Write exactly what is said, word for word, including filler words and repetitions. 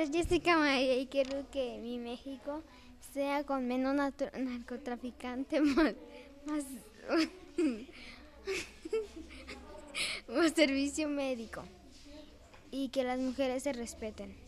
Soy Jessica María y quiero que mi México sea con menos narcotraficante, más, más, más servicio médico y que las mujeres se respeten.